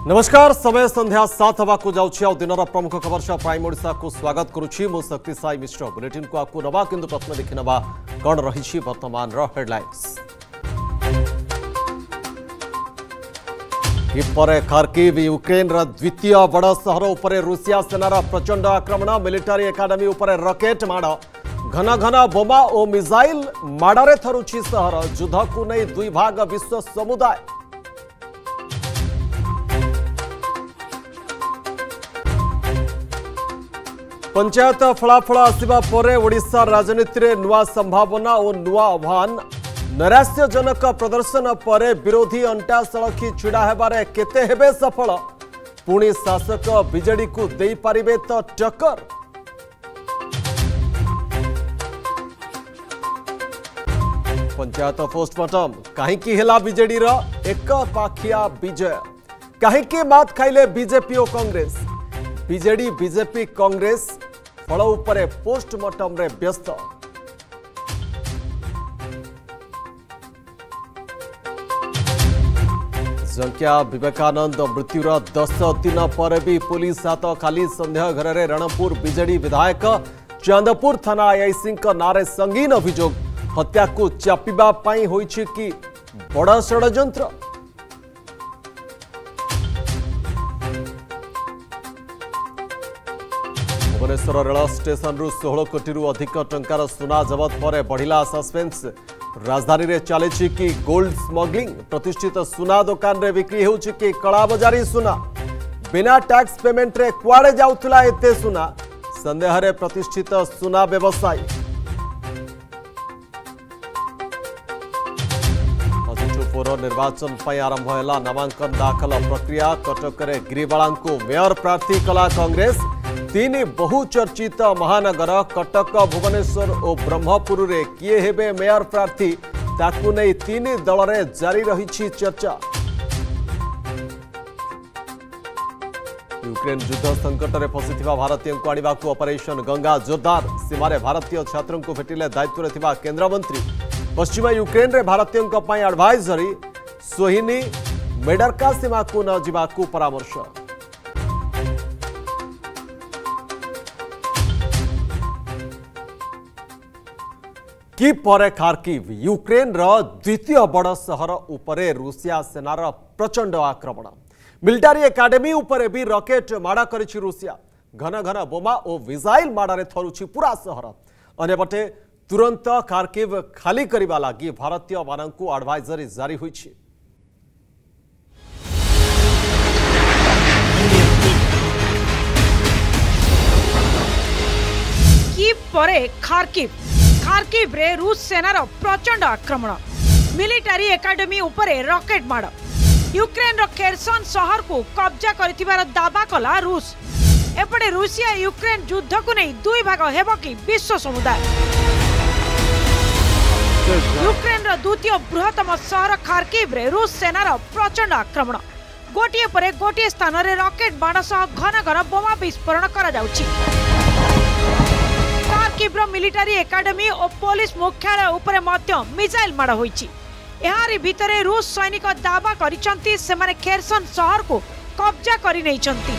नमस्कार समय संध्या 7 हवा को जाउछि आ दिनर प्रमुख खबर सह प्राइम ओडिशा को स्वागत करुछि मो शक्ति साई मिश्र बुलेटिन को आपको नवा किंतु प्रथम देखिनबा कोन रहिछि वर्तमान रो हेडलाइंस। इपरे खार्किव यूक्रेन रा द्वितीय बड़ शहर उपरे रूसिया सेनार प्रचंड आक्रमण मिलिटारी एकाडेमी उपरे रॉकेट माड़ घन घन बोमा और मिसाइल माड़े थरुछि शहर युद्ध को नहीं दुई भाग विश्व समुदाय। पंचायत फलाफल आसिबा परे ओडिशा राजनीति रे नुआ संभावना और नुआ आह्वान नैराश्यजनक प्रदर्शन परे विरोधी अंटा सड़खी छिड़ा हेबारे केते हेबे सफल पुणी शासक बीजेडी को देई पारिबे तो टक्कर। पंचायत पोस्टमार्टम कहीं हेला बीजेडी रो एक पाखिया विजय कहीं मात खाइले बीजेपी और कांग्रेस बीजेडी बीजेपी कांग्रेस फल उपरे पोस्टमार्टम रे व्यस्त। जंकिया विवेकानंद मृत्युर 10 दिन पर भी पुलिस हाथ खाली संदेह घर में रणपुर बीजेडी विधायक चांदपुर थाना आईआईसी नारे संगीन अभियोग हत्या को चापिबा पाई होइछि कि बड़ षड्यंत्र। भुवनेश्वर रेल स्टेशन रु 16 कोटी अधिक टंकार सुना जबत पर बढ़िला सस्पेंस राजधानी रे चली कि गोल्ड स्मग्लिंग प्रतिष्ठित सुना दुकान रे बिक्री होउछि कि कलाबजारी सुना बिना टैक्स पेमेंट रे कुआड़े जाउथला एते सुना संदेह रे प्रतिष्ठित सुना व्यवसायी। पौर निर्वाचन पर आरंभ है नामांकन दाखल प्रक्रिया कटक रे गिरिबाला को मेयर प्रार्थी कला कांग्रेस तीन बहुचर्चित महानगर कटक भुवनेश्वर और ब्रह्मपुर रे किए हेबे मेयर प्रार्थी ताकू नहीं तीन दल रे जारी रही चर्चा। यूक्रेन युद्ध संकट में फसी भारतीय को आने को ऑपरेशन गंगा जोरदार सीमार भारतीय छात्रों को भेटिले दायित्व रे थिबा केंद्र मंत्री पश्चिम यूक्रेन रे भारतीयों को पई एडवाइजरी सोहिनी मेडरका सीमा को न जीवाकू परामर्श। कि परे खार्किव यूक्रेन रो द्वितीय बड़ शहर उपरे रूसिया सेनार प्रचंड आक्रमण मिलिटारी एकाडेमी उपरे भी रॉकेट माड़ा करिछि रूसिया घन घन बोमा और मिसाइल माड़े थरुछि पूरा शहर अन्यपटे तुरंत खार्किव खाली करने लगी भारतीय मानू एडवाइजरी जारी हुई। खार्किव रे रूस सेनार प्रचंड आक्रमण मिलिटारी एकाडेमी उपरे रॉकेट माड़ यूक्रेन खेरसन शहर को कब्जा कर दावा कला रूस एपटे रूसिया यूक्रेन युद्ध को नहीं दुई भाग हेब कि विश्व समुदाय। यूक्रेन द्वितीय बृहत्तम शहर खार्किव रे रूस सेनार प्रचंड आक्रमण गोटे पर गोटे स्थान रे रॉकेट बाण सह घन घन बोमा विस्फोरण करा जाउछि। खार्किव मिलिटारी एकाडेमी और पुलिस मुख्यालय उपरे मध्य मिसाइल माड़ होइछि। एहारी भितरे रूस सैनिक दावा करिसंती सेमाने खेरसन शहर को कब्जा करि नैछंती।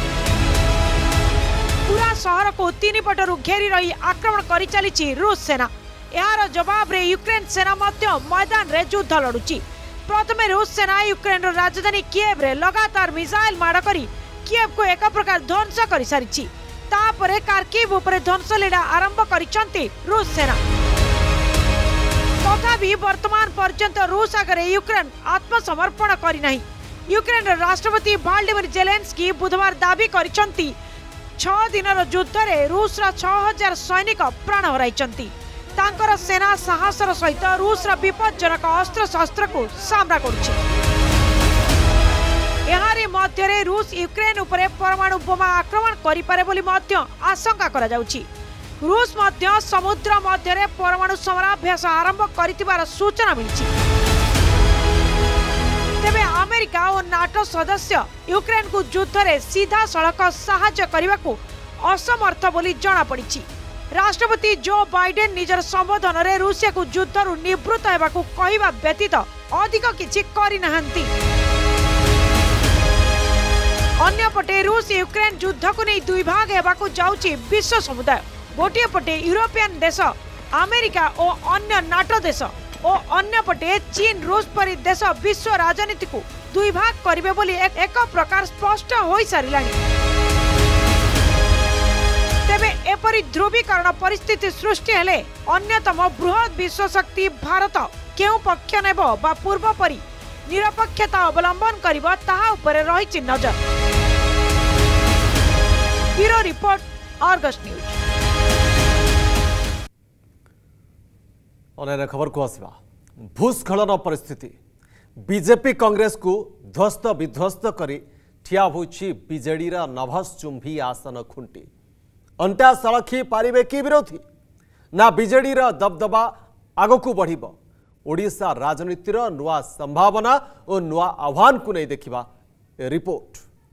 पूरा शहर को तीन पटरु घेरी रही आक्रमण करि चलिछि रूस सेना। यार जवाब रे यूक्रेन सेना मध्य मैदान रे युद्ध लड़ुची। प्रथमे रूस सेना यूक्रेन राजधानी किएव रे लगातार मिसाइल माड़ करी किएव को एक प्रकार ध्वंस कर सारी तापरे खार्किव उपरे ध्वंस लीला आरंभ करिसंती रूस सेना। तथापि वर्तमान पर्यंत रूस आगे यूक्रेन आत्मसमर्पण करि नाही। यूक्रेन राष्ट्रपति व्लादिमीर जेलेंस्की बुधवार दाबी करिसंती 6 दिनर युद्ध रे रूस रा 6000 सैनिक प्राण हराइचंती। तांकर सेना साहसर सहित रूस विपज्जनक अस्त्र शस्त्र को सामना करुछि। एहारी मध्य रूस यूक्रेन उपरे परमाणु बोमा आक्रमण करिपारे बोली मध्य आशंका करा जाउछि। रूस मध्य समुद्र मध्य परमाणु समराभ्यास आरंभ करितिबार सूचना मिलिछि। तेबे अमेरिका और नाटो सदस्य यूक्रेन को युद्ध रे सीधा सड़क सहायता करने को असमर्थ बोली जना पड़िछि। राष्ट्रपति जो बाइडेन निजर संबोधन रे रूसिया को युद्धरु निवृत्त हेबाकू कहिबा व्यतीत अधिक किछि करि नाहंती। अन्यपटे रूस यूक्रेन युद्ध को नहीं दुई भाग हेबाकु जाउची विश्व समुदाय। गोटे पटे यूरोपियन देश अमेरिका और अन्य नाटो देश और अन्यपटे चीन रूस परि देश विश्व राजनीति को दुई भाग करिवे बोली एक प्रकार स्पष्ट होई सारिलानी। तेबे एपरि ध्रुवीकरण परिस्थिति सृष्टि हेले अन्यतम बृहत विश्व शक्ति भारत केउ पक्ष नेब बा पूर्व परि निरपेक्षता अवलंबन करिबो ताहा उपरे रहिछि नजर। Bureau report, Argus news. अन्य खबर को आसवा भूस्खलन परिस्थिति बीजेपी कांग्रेस को ध्वस्त विध्वस्त करी ठिया होइछि बीजेडी रा नभस चुंभी आसन खुंटी। अंटा सळखी पारिबे कि विरोधी ना बीजेडी रा दबदबा आगकू बढ़िबो। ओडिशा राजनीतिर नुआ संभावना और नुआ आह्वान को नहीं देखिबा रिपोर्ट।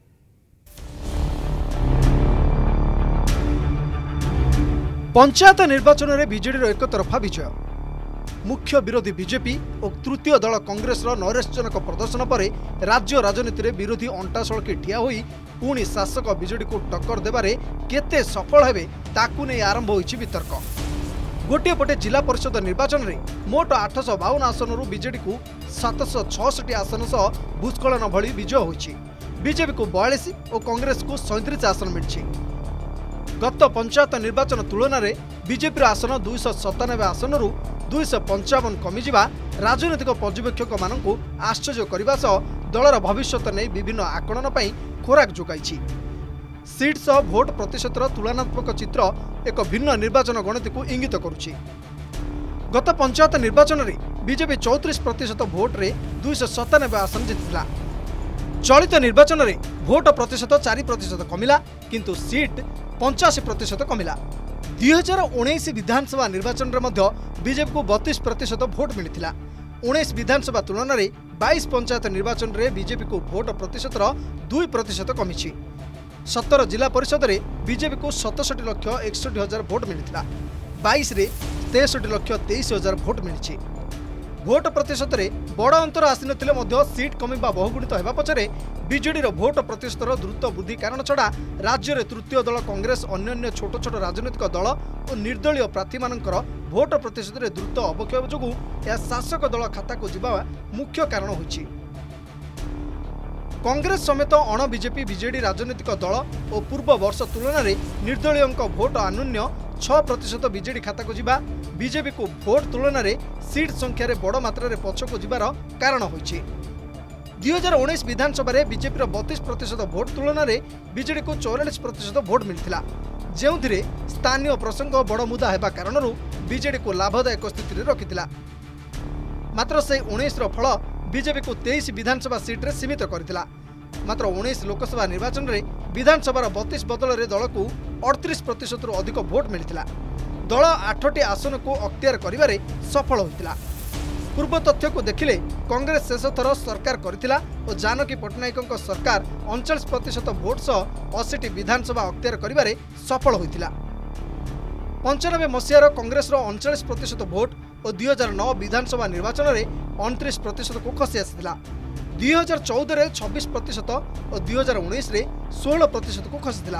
पंचायत निर्वाचन में बीजेडी एक तरफा विजय। मुख्य विरोधी बीजेपी और तृतीय दल कांग्रेस नैराश्यजनक प्रदर्शन पर राज्य राजनीति में विरोधी अंटा सड़की ठिया होई पुणी शासक बीजेडी को टक्कर देबारे केते सफल हेबे ताकू नहीं आरंभ होइछि वितर्क। गोटे पटे जिला परिषद निर्वाचन में मोट 852 आसन बीजेडी को 766 आसन सह भूस्खलन भली विजय होइछि। बीजेपी को 42 और कांग्रेस को 37 आसन मिलछि। गत पंचायत निर्वाचन तुलन में बीजेपी आसन 297 आसन 255 कमिजिबा राजनैतिक पर्यवेक्षक मानक आश्चर्य करने सह दलर भविष्य नहीं विभिन्न आकलन पर खोराक जोगाई। सीट सह भोट प्रतिशतर तुलनात्मक चित्र एक भिन्न निर्वाचन गणति को इंगित करुछि। गत पंचायत निर्वाचन में बीजेपी 34% भोट रे 297 आसन जीतिला। चलित निर्वाचन में भोट प्रतिशत 4% कमिला किंतु सीट 85% कमिला। 2019 विधानसभा निर्वाचन में बीजेपी को 32% भोट मिलता। 19 विधानसभा तुलन में 22 पंचायत निर्वाचन में बीजेपी को भोट प्रतिशतर 2% कमी। 17 जिला परिषद में बीजेपी को 67,61,000 भोट मिलता। 22 रे 63,23,000 भोट मिली। भोट प्रतिशत में बड़ अंतर आसी नथिले मध्य सीट कमिबा बहुगुणित होगा पछरे बीजेडीर भोट प्रतिशतर द्रुत वृद्धि कारण छड़ा राज्य में तृतीय दल कांग्रेस अन्य छोट छोट राजनैतिक दल और निर्दलीय प्रार्थी मानकर भोट प्रतिशत में द्रुत अवक्षय जोगु यह शासक दल खाता को जीवा मुख्य कारण होइछि। कांग्रेस समेत अण बीजेपी बीजेडी राजनैतिक दल और पूर्व वर्ष तुलन में निर्दलीय भोट आनुन्य 6% बीजेडी खाता को जीवा बीजेपी को भोट तुलन में सीट संख्यार बड़ मात्रा पछ को जीवार कारण होइछि। 2019 विधानसभा रे बीजेपी 32% भोट तुलन में बीजेडी को 44% भोट मिलता। जो स्थानीय प्रसंग बड़ मुदा हेबा कारण बीजेडी को लाभदायक स्थिति रखिथिला। मात्र से 19 फल बीजेपी को 23 विधानसभा सीट्रे सीमित करथिला। मात्र 19 लोकसभा निर्वाचन में विधानसभा 32 बदल में दल को 38% रु अधिक भोट मिलता। दल 8टी आसन को अख्तियार करिबारे सफल होइतिला। पूर्व तथ्य को देखिले कांग्रेस शेष थर सरकार करथिला और जानकी पट्टनायक सरकार 39% भोट सह 80टी विधानसभा अख्तियार करिबारे सफल होइतिला। 95 मसीहार कांग्रेस 39% भोट और 2009 विधानसभा निर्वाचन में 29% को खसी आसाला। 2014 रे 26% और 2019 रे 16% को खसीला।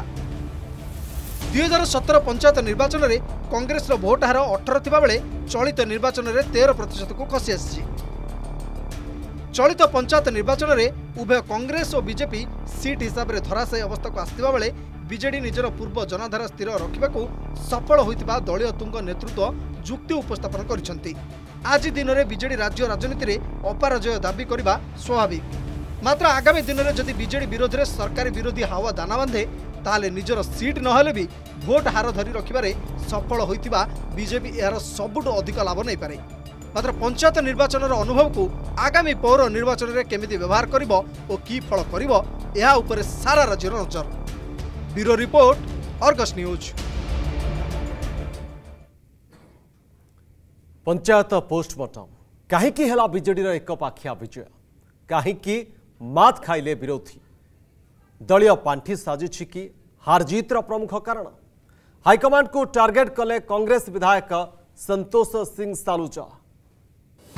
2017 पंचायत निर्वाचन में कांग्रेस भोट हार 18 थिबा बेले चलित निर्वाचन में 13% को खसी आसी। चलित पंचायत निर्वाचन में उभय कांग्रेस और बीजेपी सीट हिसाब से धराशायी अवस्था को आसथिबा बेले बीजेडी निजर पूर्व जनाधार स्थिर रखा सफल होइतिबा दलीय तुंग नेतृत्व जुक्ति उपस्थापन करिसेंती। आज दिन में बीजेडी राज्य राजनीति में अपराजय दाबी करने स्वाभाविक। मात्र आगामी दिन में जदि बीजेडी विरोध में सरकारी विरोधी हावा दाना बांधे ताले निजर सीट नहेले भी भोट हार धरी रखिबारे सफल होइतिबा बीजेपी यार सबुठु अधिक लाभ नहीं पारे। मात्र पंचायत निर्वाचन अनुभव को आगामी पौर निर्वाचन में केमिति व्यवहार करिबो और की फल करिबो एहा उपरे सारा राज्यर नजर। Bureau report, Argus news. Panchayat postmortem कहीं है बीजेडी एक पाखिया विजय कहीं मात खाइले विरोधी दलीय पांठी साजिछि कि हारजीतर प्रमुख कारण हाईकमांड को टार्गेट कले कांग्रेस विधायक संतोष सिंह सालुजा।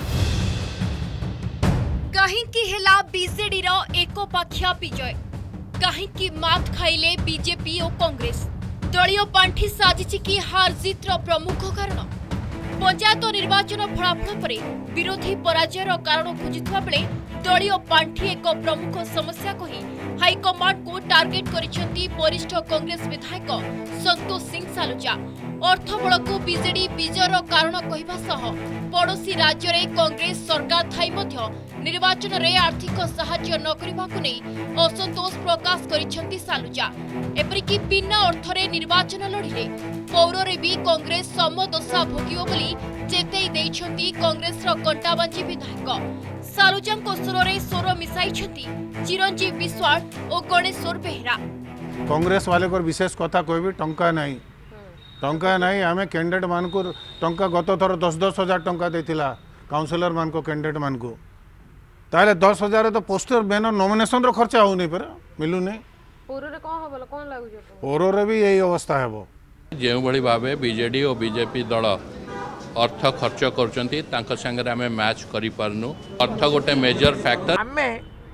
कहीं बीजेडी एक पाखिया विजय कहीं मात खाइले बीजेपी और कांग्रेस दलीय पांठी साजिची कि हार जीतर प्रमुख कारण पंचायत निर्वाचन फलाफल पर विरोधी पराजयर कारण खोजुवा बेले दलीय पांठी एक प्रमुख समस्या कही हाईकमांड को टार्गेट करिसेंती वरिष्ठ कांग्रेस विधायक संतोष सिंह सालुजा। अर्थबल को बीजेडी विजयर कारण कहवा सह पड़ोशी राज्य में कांग्रेस सरकार थाई मध्य निर्वाचन रे आर्थिक सहाय्य न करबाकु नै असंतोष प्रकाश करिसेंती सालुजा। एपरिकी बिना अर्थरे निर्वाचन लड़िले पौर भी कांग्रेस समदशा भोगियो बोली चेताई देइछंती कांग्रेस कंटाबाजी विधायक। सालुजांको स्वरे स्वर मिसाइछंती चिरंजीव विश्वाल और गणेश्वर बेहरा। कांग्रेस वाले को विशेष कथा कहबी टंका नहीं आम कैंडिडेट मान को टंका गत थर 10-10 हजार टंका देथिला काउंसिलर मान को कैंडिडेट मान को ताले 10,000 तो पोस्टर बैनर नॉमिनेशन रो खर्चा हो नहीं पर मिलू नहीं पौर रे भी यही अवस्था है। जो भली भावे बीजेडी और बीजेपी दल अर्थ खर्च करचंती तांका संगे आमे मैच करि पारनु। अर्थ गोटे मेजर फैक्टर आमे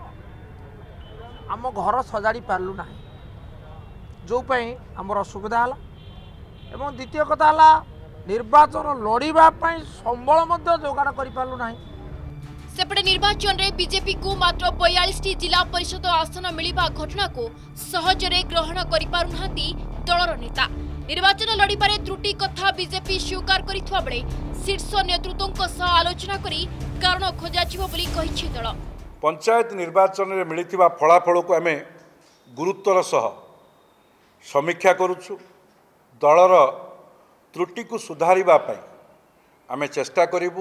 आम घर सजाड़ी पारलु ना जो पई हमर असुविधा हला एवं द्वितीय कथा हला निर्वाचन लड़ीबा पई संबल मध्य जोगाड़ करि पारलु ना। सेपटे निर्वाचन रे बीजेपी को मात्र 42 जिला परिषद आसन मिलिबा घटना को सहजरे ग्रहण करि पारुनांती दलर नेता। निर्वाचन लड़ीबारे त्रुटि कथा बीजेपी स्वीकार करिथवा बेले शीर्ष नेतृत्वଙ୍କ सह आलोचना करी कारण खोजाजिवो बोली कहिछि दल। पंचायत निर्वाचन रे मिलिथिबा फलाफल को आमे गुरुत्वर सह समीक्षा करूछु। दलर त्रुटि को सुधारिबा पई आमे चेष्टा करिबु।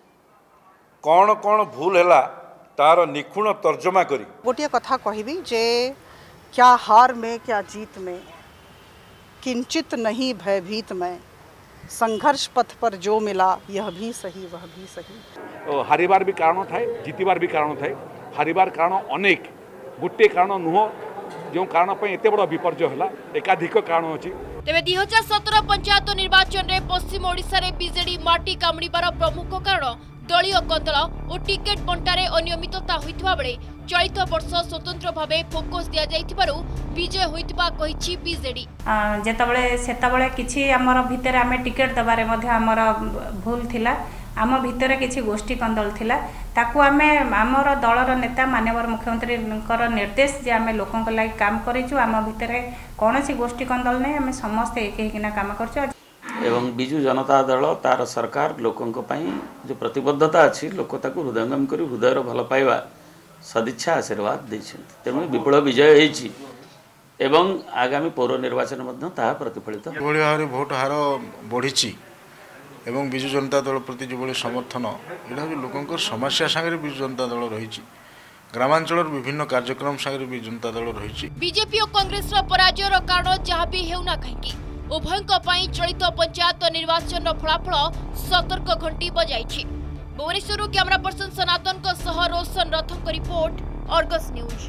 कौन कौन भूल है तार निखुण तर्जमा करी गोटे कथा कहबी जे क्या हार में क्या जीत में किंचित नहीं भयभीत में संघर्ष पथ पर जो मिला यह भी सही वह भी सही। हारिबार भी कारण थाए जीतबार भी कारण थाए। हारिबार कारण अनेक गोटे कारण नुह जो कारण एत बड़ विपर्य है एकाधिक कारण अच्छी। तेरे 2017 पंचायत निर्वाचन में पश्चिम ओडिशा रे बीजेडी माटी कामड़ीबार प्रमुख कारण दलीय कदल और टिकेट बंटारे अनियमितता होइतबा बेले चलित वर्ष स्वतंत्र भावे फोकस दिया जाइतिबारु विजय होइतबा कहिछि बीजेडी। जेतबेले सेतबेले किछि हमर भितर आमे टिकेट दबारे मध्ये हमर भूल थिला आम भितर किछि गोष्ठी कंदल थिला ताकू आमे हमर दलर नेता माननीय मुख्यमंत्री निर्देश जे आमे लोकन लागि काम करिछु आम भितर कोनोसी गोष्ठी कंदल नै आमे समस्त एक एकना काम करछु। एवं बिजु जनता दल तार सरकार लोकों जो प्रतिबद्धता अच्छी लोक ताकू हृदयंगम कर हृदयर भल पाइबा सदिच्छा आशीर्वाद देते तेणु विपुल विजय होती एवं आगामी पौर निर्वाचन प्रतिफलित भाव भोट हार बढ़ी एवं बिजु जनता दल प्रति जो समर्थन यहाँ लोकों समस्या सागर बिजु जनता दल रही ग्रामांचल विभिन्न कार्यक्रम सागर बिजु जनता दल रही। बीजेपी और कांग्रेस पराजयर कारण जहाँ भी हेउना कहीं उभयों चलित पंचायत निर्वाचन फलाफल सतर्क घंटी बजाई। भुवनेश्वर कैमरा पर्सन सनातन सह रोशन रथों report Argus news.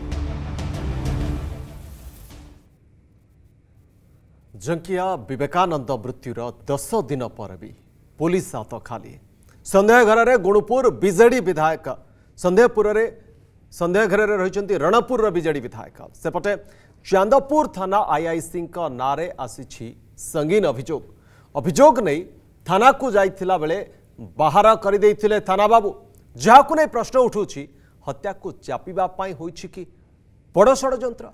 Jankia Vivekananda मृत्युर 10 दिन पर भी पुलिस हाथ खाली। संदेह घर में गुणुपुर बीजेडी विधायक संदेह घर में रही रणपुर बीजेडी विधायक सेपटे चांदपुर थाना आईआईसी नारे आसी संगीन अभियोग नहीं थाना को जाइथिला बेले बाहर कर थाना बाबू जहां नहीं प्रश्न उठुछि हत्या को चापिबा पाई होइछि कि बड़ षड्यंत्र।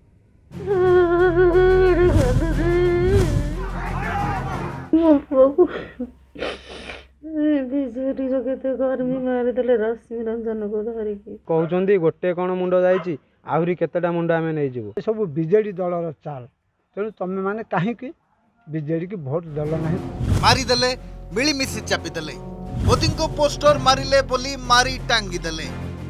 कहते गोटे कौन मुंड जाइए आहरी केतेटा मुंड आम नहीं सब बीजेडी दलर चाल तेणु तुम मैंने कहीं बीजेडी की भोट दल ना मारिदेले मिलीमिशी चापिदेले मोदी को पोस्टर मारिले बोली मारी टांगी देले।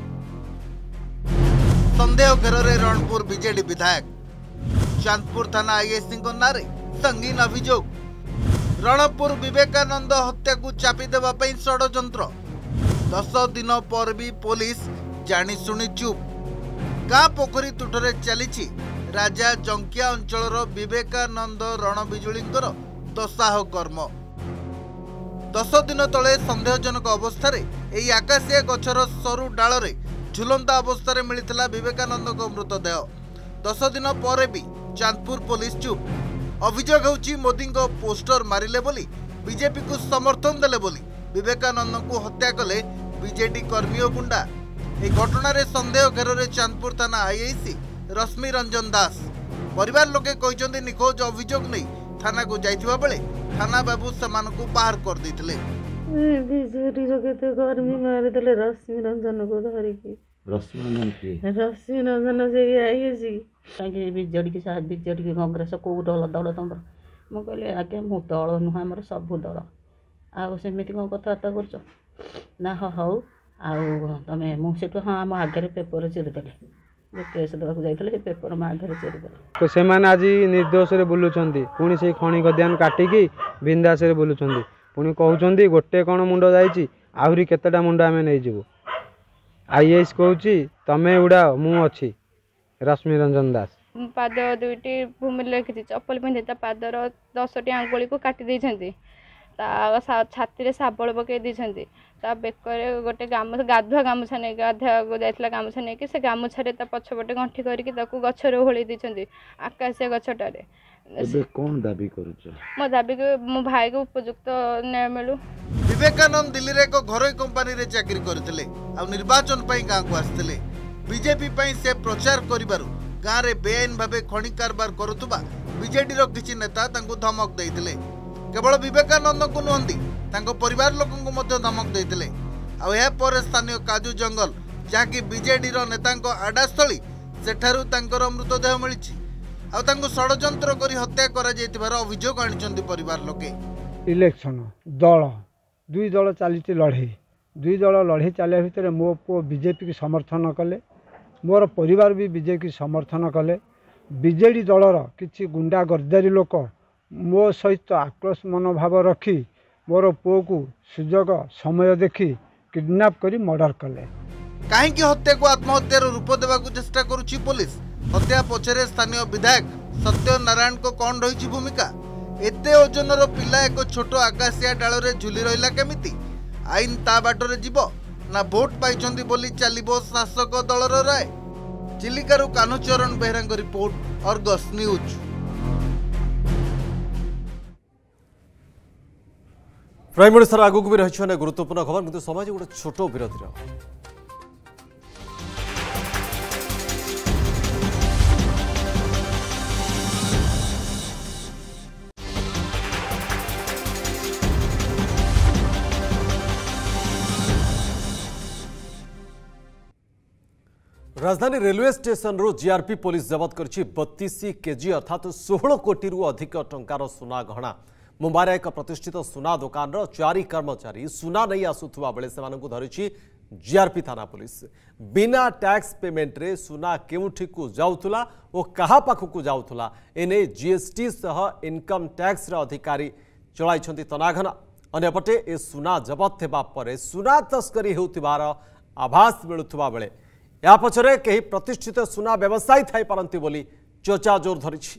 संदेह घेर रणपुर बीजेडी विधायक चांदपुर थाना आईआईसी नारे संगीन अभियोग रणपुर विवेकानंद हत्या को चापी देवाई षड्यंत्र 10 दिन पर भी पुलिस जानीशुणी चुप। गाँ पोखरी तुठरे चली राजा जंकिया अंचल विवेकानंद रणबिजुलींकर दशाह कर्म। 10 दिन तले संदेहजनक अवस्था यही आकाशिया गछर सरु डाल झुलंता अवस्था मिलता विवेकानंद मृतदेह। 10 दिन पर भी चांदपुर पुलिस चुप। अभियोग होची मोदी को पोस्टर मारिले बोली बीजेपी को समर्थन देले बोली विवेकानंद को हत्या कले बीजेडी कर्मी और गुंडा। ए घटना संदेह घेर में चांदपुर थाना आईआईसी रश्मि रंजन दास परिवार लोके कहते निखोज अभियोग नहीं थाना को जाइथिबा बेले थाना बाबू सेमान को बाहर कर देथिले। बीजेडी रो केते कर्मी मारि देले रश्मि रंजन को धरिकी। रश्मि रंजन से आईआईसी ताके बीजेडी के साथ बीजेडी के कांग्रेस को दल तमर मु कहले आगे मु दल नुह आमर सब दल आ सेमिति को कथबार्ता करछ ना हौ आ तमे मु सेठु हाँ आम आगे पेपर चिरिदेले केस देवाक जाइथिले पेपर में आगे चिरिदेले तो से माने आज निर्दोष रे बुलुचंदी पुणी से खणी गद्यान काटिकी बिंदास रे बुलुचंदी पुणी कहउचंदी गोटे कोन मुंडो जाईची आहुरी केतेटा मुंडो आमे नै जिवो। आईएएस कहउची तमे उडा मु अछि रश्मि रंजन दास। पाद दुईटी भूमि लिखी चप्पल पिंधे पादर 10टी आंगुली को काटी देइछंती छाती शाबल पकई देइछंती बेकर गोटे गाधुआ गामुछा नहीं गाधुआ जाइला गामुछा नहीं कि से गामुछा पछपटे गंठी करके गछरे ओहली देइछंती आकाशिया गछटारे। कौन दाबी करूछ? मो दाबी के मो भाई को उपयुक्त न्याय मिलू। विवेकानंद दिल्ली रे को घरोई कंपनी रे चाकरी करथिले आ निर्वाचन पई गां को आस्थिले। बीजेपी पई से प्रचार करिबारु गां रे बेआईन भाबे खणी कारबार करुतबा बीजेडी रो किछि नेता तांको धमक देइथिले। केवल विवेकानंद को नुहंती तांको परिवार लोकन को मध्य धमक देइथिले। आ एहा पर स्थानीय काजू जंगल जाकी बीजेडी रो नेतांको आडास्थळी सेठारु तांकर मृतदेह मिलिछि आ तांको षडयंत्र करी हत्या करा जेतिबार अभियोग आनिचंती परिवार लोके। इलेक्शन दल दुई दल चली लड़े दुई दल लड़े चलिया भितर मो पु बीजेपी की समर्थन कले मोर परिवार भी बीजेपी की समर्थन कले। बीजेडी दलर किछि गुंडा गर्दारी लोक मो सहित आक्रोश मनोभाव रखी मोर पुओ को सुजोग समय देखी किडनैप करी मर्डर कले। काहेकि हत्या को आत्महत्यार रूप देवाक चेष्टा करुछि पुलिस? हत्या पछरे स्थानीय विधायक सत्यनारायण को कौन रही भूमिका? एते ओजनर पिला एक छोट आकाशिया डाल रे झुली रहिला केमिति? आईन ता बाटरे जीवो ना भोट पाइछंती बोली चलिबो शासक दलर राय? चिलिकारु कान्हूचरण बेहरांग report Argus news. Prime minister आगुक भी रही गुरुत्वपूर्ण खबर किंतु समाज गोटे छोट विरोधी राजधानी रेलवे स्टेशन रू जीआरपी पुलिस जबत कर 32 केजी अर्थात 16 कोटी रु अधिक टंकार सुना गहना। मुंबईर एक प्रतिष्ठित सुना दुकान 4 कर्मचारी सुना नहीं आसुवा बेले से धरी जीआरपी थाना पुलिस। बिना टैक्स पेमेंट रे सुना केउठी को जाउथुला ओ कहा पाखु जाउथुला एने जीएसटी सह इनकम टैक्स रे अधिकारी चलाइछंती तनाघना। अन्यपटे ए सुना जबत हेबा परे सुना तस्करी हेउथिबार आभास मिलुथुवा बेले या पछरे कहीं प्रतिष्ठित सुना व्यवसायी थाई पारंती बोली चर्चा जोर धरिछि।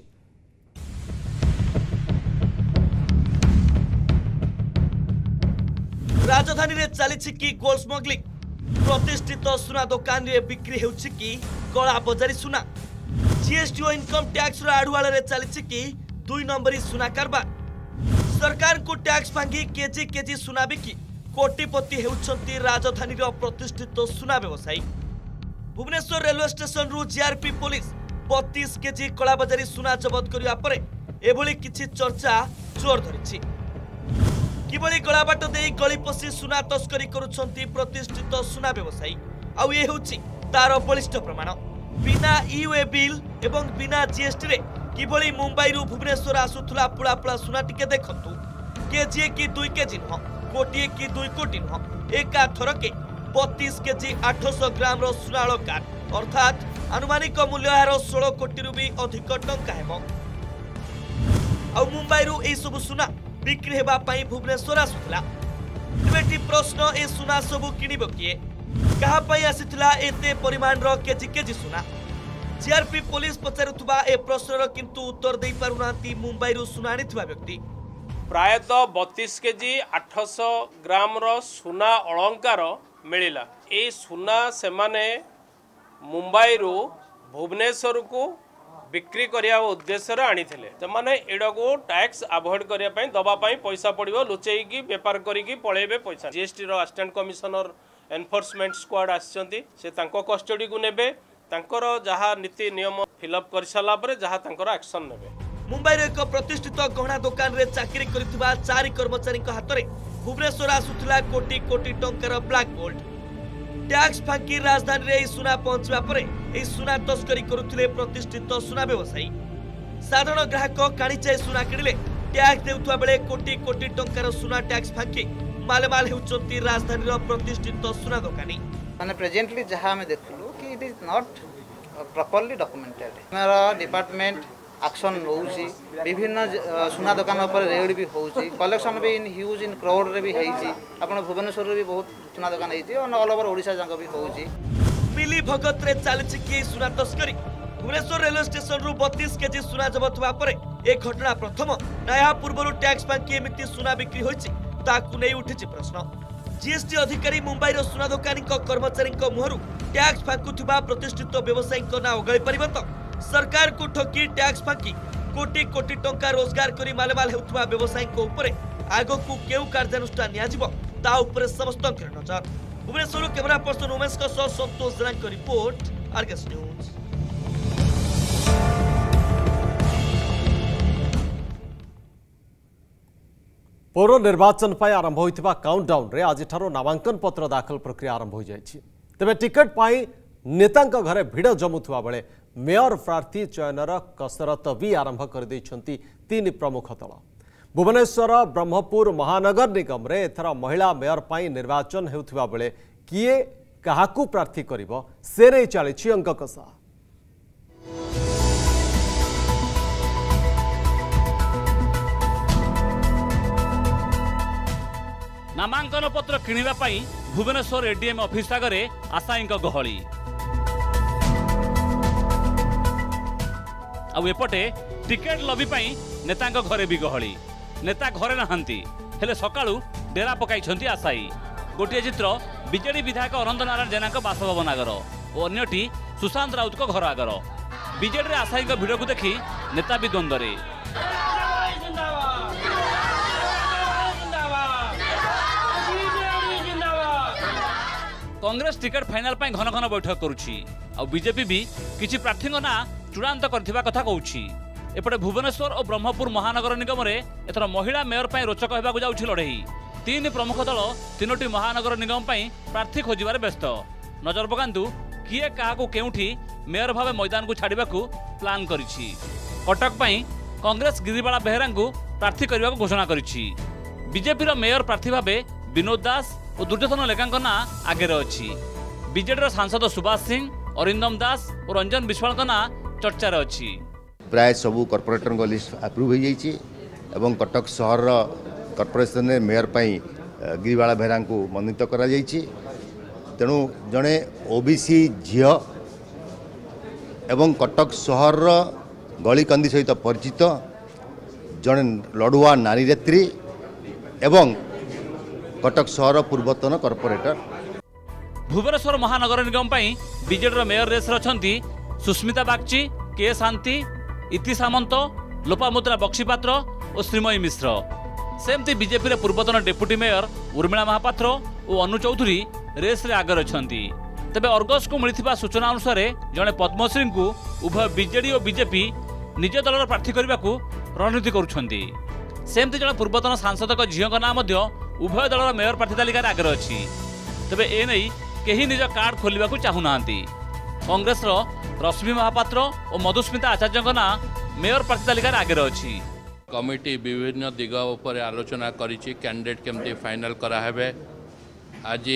राजधानी रे चली कि गोल्ड स्मगलिंग? प्रतिष्ठित सुना दुकान रे बिक्री हेउछि कि कला बजारी सुना? जीएसटी और इनकम टैक्स रो आडुआल रे चली कि 2 नंबरी सुना कारबार? सरकार को टैक्स भांगी केजी केजी सुना बिकी कोटिपति हेउछंती राजधानी रो प्रतिष्ठित सुना व्यवसायी। भुवनेश्वर रेलवे स्टेशन रु जीआरपी पुलिस 32 केजी कलाबजारी सुना जबत करिया परे एभली किछि चर्चा जोर धरिछि। किबळी गलाबाट देई गली पसी सुना तस्करी करुछंती प्रतिष्ठित सुना व्यवसायी आउ ए होछि तार बलिष्ठ प्रमाण। बिना ईओए बिल एवं बिना जीएसटी रे किबळी मुंबई रु भुवनेश्वर आसुथुला पुला पुला सुना टिके देखंतु। केजी की 2 केजी न कोटी की 2 कोटी न एका थरके 32 केजी 800 ग्राम रो सुनाळ कार अर्थात अनुमानिक मूल्य हार 16 कोटी रु भी अधिक टंका हेबो। आ मुंबई रु ए सब सुना बिक्री हेबा पई भुवनेश्वर आसुतला। एबेटी प्रश्न ए सुना सब किनिबो किए? कहा पई आसितला एते परिमाण रो केजी केजी सुना? जीआरपी पुलिस पचारुथबा ए प्रश्नर किंतु उत्तर देई पारुनांती मुंबई रु सुना आनिथबा व्यक्ति। प्रायतः 32 केजी 800 ग्राम रो सुना अलंकार मिलिला। ए सुना से माने मुंबई रु भुवनेश्वर को बिक्री करने उद्देश्य आनी से मैंने एडा को टैक्स अवॉइड करने दवापाई पैसा पड़ो लुचेकी बेपार करी पलैबे पैसा। GST assistant commissioner enforcement squad आसी कस्टडी को नेबे जहाँ नीति नियम फिलअप कर सारा जहाँ एक्शन नेबे। मुंबई एक प्रतिष्ठित गहना दुकान रे चाकरी करथिबा 4 कर्मचारी हाथ में भुवनेश्वर आसुथिला कोटी कोटी टंकार ब्लैक गोल्ड। टैक्स फांकी राजधानी रे सुना पहुंचवा परे एही सुना तस्करी करुथिले प्रतिष्ठित सुना व्यवसायी। साधारण ग्राहक काणीचाई सुना किणिले टैक्स देउथुवा बेले कोटी कोटी टंकार सुना टैक्स फांकी मालमाल हेउचंती राजधानी रो प्रतिष्ठित सुना दुकानी। माने प्रेजेंटली जहां हमें देखलु कि it is not properly documented. हमारा डिपार्टमेंट एक्शन होउची विभिन्न सुना दुकान पर रेड भी होउची कलेक्शन भी इन ह्यूज इन क्राउड रे भी हेइची। आपण भुवनेश्वर रे भी बहुत सुना दुकान हेइची और ऑल ओवर ओडिशा जंग भी होउची। मिली भगत रे चलछि कि सुना तस्करी। भुवनेश्वर रेलवे स्टेशन रु 32 केजी सुना जब्त हुआ परे एक घटना प्रथम नया पूर्व टैक्स बांकी एमिति सुना बिक्री होइछि ताकू नै उठिछि प्रश्न। जीएसटी अधिकारी मुंबई रो सुना दुकानी कर्मचारी मुहरु टैक्स फांकुथिबा प्रतिष्ठित व्यवसायी ना ओगळी परिबो तो सरकार को ठकी टैक्स फांकी कोटी कोटी टंका रोजगार करी मालमाल हेउथुबा व्यवसायी ऊपर आगो को केउ कार्यानुष्ठान नियाजिबो ता ऊपर समस्त नजर। भुवनेश्वर कैमरा पर्सन उमेश का सह संतोष जैन का रिपोर्ट आर्गस न्यूज। पौर निर्वाचन पर आरंभ होइथिबा काउंटडाउन रे आज नामांकन पत्र दाखल प्रक्रिया आरंभ हो जाइछि। तेबे टिकट पाई नेतांक घरे भिड़ जमुथुवा बेले मेयर प्रार्थी चयनर कसरत भी आरंभ कर दैछंती 3 प्रमुख दल। भुवनेश्वर ब्रह्मपुर महानगर निगम रे एथरा महिला मेयर पाई निर्वाचन हेउथुवा बेले किए काहाकू प्रार्थी करिवो से नै चलिछि अंक कसा। नामांकन पत्र किणिबा पाई भुवनेश्वर एडीएम ऑफिस आगरे आशायी गहली आउ एपटे टिकेट लबी पाई नेतांक घरे भी गहली। नेता घरे नहांती हेले सकाळू डेरा पकाइछंती आशायी। गोटे चित्र बीजेडी विधायक अनंत नारायण जेना बासभवन आगर और अन्यटी सुशांत राउत घर आगर। बीजेडी रे आशायी भिड़ को देखी नेता भी द्वंद्व। कांग्रेस टिकेट फाइनल पाई घन घन बैठक करुछि आ बीजेपी भी किछि प्रार्थी ना चूड़ांत करथिबा कथा कहउछि। एपटे भुवनेश्वर और ब्रह्मपुर महानगर निगम रे एथर महिला मेयर पाई रोचक हेबाकु जाउछि लड़ेई। 3 प्रमुख दल 3टी महानगर निगम पाई प्रार्थी खोजिबारे व्यस्त। नजर पकांतु किए काहाकू केउठी मेयर भावे मैदान को छाड़िबाकू प्लान करिछि। कटक पाई कांग्रेस गिरिबाला बेहेरांकू प्रार्थी करबाकू घोषणा करिछि। बीजेपी रो मेयर प्रार्थी भावे विनोद दास और दुर्योधन लेखांक ना आगे अच्छी। बीजेडी सांसद सुभाष सिंह अरिंदम दास और रंजन विश्वाल ना चर्चा अच्छी। प्राय सबू कॉर्पोरेटर लिस्ट अप्रूव हो जाइए एवं कटक सहर कॉर्पोरेशन मेयर पाई गिरिबाला बेहेरा को मनोनीत करा जाइए। तेणु जड़े ओबीसी झील एवं कटक सहर गली कंदी सहित परिचित जड़े लड़ुआ नारी नेत्री एवं कटक सहर पूर्वतन कॉर्पोरेटर। भुवनेश्वर महानगर निगम पाई बीजेडी मेयर रेस रछंती सुस्मिता बागची, के शांति, इति सामंत, लोपामुद्रा बक्सीपात्र और श्रीमयी मिश्र। सेमती बीजेपी रे पूर्वतन डेप्यूटी मेयर उर्मिला महापात्र और अनु चौधरी रेस रे आगर अछंती। तबे अर्गस को मिलिथिबा सूचना अनुसार जड़े पद्मश्री को उभय बीजेडी और बीजेपी निज दलर प्रार्थी करबाकू रणनीति करुछंती। सेमती जड़े पूर्वतन सांसद का झील ना उभय दलर मेयर प्रार्थी तालिकार आगे अच्छी। तेबे ए नहीं केही निज कार्ड खोलिबा को चाहूना। कांग्रेस रश्मि महापात्र और मधुस्मिता आचार्य ना मेयर प्रार्थी तालिकार आगे अच्छी। कमिटी विभिन्न दिग उपर आलोचना करिछि कैंडिडेट केमती फाइनल कराहेबे। आज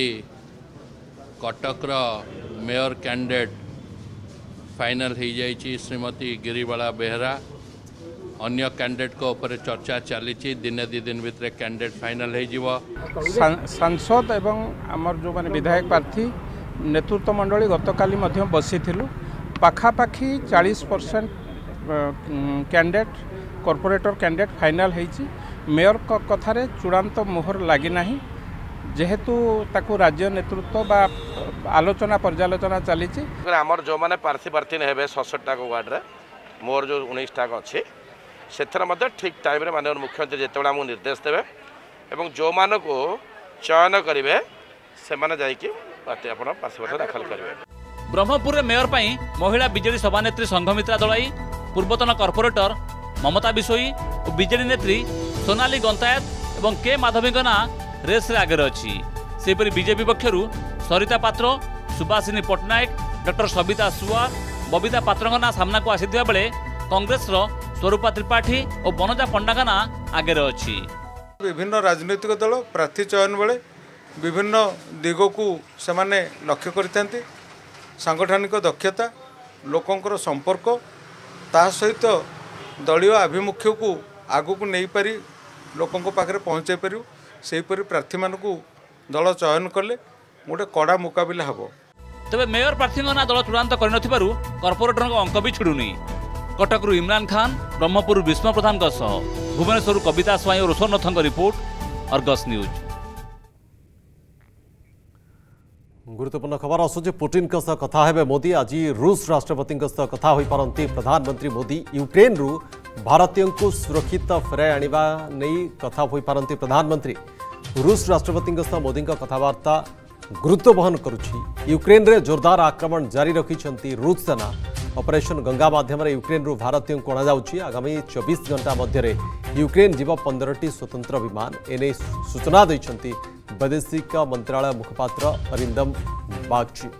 कटक मेयर कैंडिडेट फाइनल हो जाइछि श्रीमती गिरिबाला बेहेरा। अन्य कैंडिडेट को ऊपर चर्चा चली दिने 2 दिन भितर कैंडिडेट फाइनल हो। सांसद एवं आमर जो माने विधायक प्रार्थी नेतृत्व मंडली गतकाली बसी पाखापाखि 40% कैंडिडेट कॉर्पोरेटर कैंडिडेट फाइनल होइछि। मेयर कथार चूड़ांत मोहर लगी ना जेहेतु ताकू राज्य नेतृत्व बा आलोचना पर्यालोचना चली। आमर जो माने प्रार्थी ने हेबे 67 वार्ड रे मोर जो 19टा अच्छे से ठीक टाइम माननीय मुख्यमंत्री जिते आमको निर्देश देवे और जो मान को चयन करेंगे से प्रार्थीपत्र दाखल करेंगे। ब्रह्मपुर मेयर पाई महिला बीजेडी सभानेत्री संघमित्रा दलाई, पूर्वतन कॉर्पोरेटर ममता बिशोई और बीजेडी नेत्री सोनाली गंतायत और के माधवी ना रेस आगे अच्छी। सेपरी बीजेपी पक्षर सरिता पात्र, सुभाषिनी पट्टनायक, डॉक्टर सबिता सुआ, बबिता पात्र ना सामना को आसी बेले कांग्रेस स्वरूपा त्रिपाठी और बनजा पंडा ना आगे अच्छी। विभिन्न राजनैतिक दल प्रार्थी चयन बेले विभिन्न दिग को सेमाने लक्ष्य करते सांगठनिक दक्षता लोकंकर संपर्क ता सहित दलीय आभिमुख्य को आगु को नहीं पारी लोकों पाखे पहुँचाई पारू सेहीपरि प्रार्थी मान को दल चयन कले गोटे कड़ा मुकाबिला हम। तेबे मेयर प्रार्थी ना दल चूड़ांत कर कॉर्पोरेटर अंक भी छुड़ुनी। कटकरू इमरान खान, ब्रह्मपुर विष्णु प्रधान भुवनेश्वर कविता स्वाई और रोशननाथ रिपोर्ट, अर्गस न्यूज। गुरुत्वपूर्ण खबर आसुचे पुटिन कथा हेबे मोदी। आज रूस राष्ट्रपति कथा हो पारती प्रधानमंत्री मोदी। यूक्रेन रु भारतीय को सुरक्षित फेराई आनिबा नहीं कथा हो पारती प्रधानमंत्री। रूस राष्ट्रपति मोदी कथबार्ता गुरुत्व वहन करुछि। यूक्रेन रे जोरदार आक्रमण जारी रखिछंती रूस सेना। ऑपरेशन गंगा माध्यम यूक्रेन रु भारतीय को अणाଯାଉଛି। आगामी 24 घंटा मध्य यूक्रेन जीव 15टी स्वतंत्र विमान एने सूचना दैछंती वैदेशिक मंत्रालय मुखपात्र अरिंदम बागची।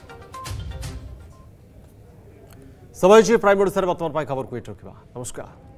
समय प्राइम ओडिशा वर्तमान खबर को रखा। नमस्कार।